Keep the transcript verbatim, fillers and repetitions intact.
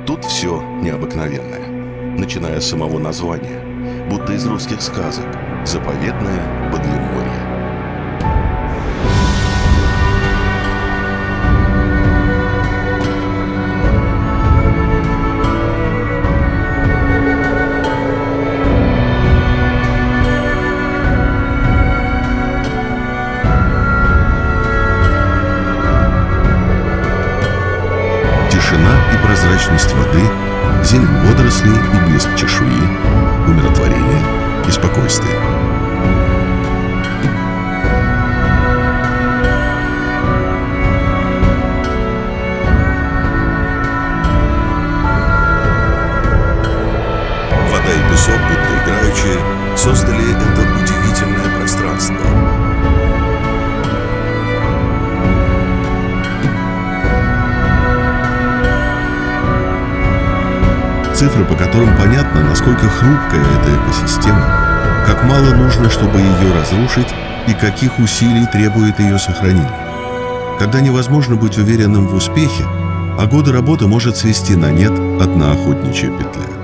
Тут все необыкновенное, начиная с самого названия, будто из русских сказок. Заповедное Подлиморье. Тишина и прозрачность воды, зелень водорослей и блеск чешуи, умиротворение и спокойствие. Вода и песок, будто играющие, создали это удивительное пространство. Цифры, по которым понятно, насколько хрупкая эта экосистема, как мало нужно, чтобы ее разрушить, и каких усилий требует ее сохранение. Когда невозможно быть уверенным в успехе, а годы работы может свести на нет одна охотничья петля.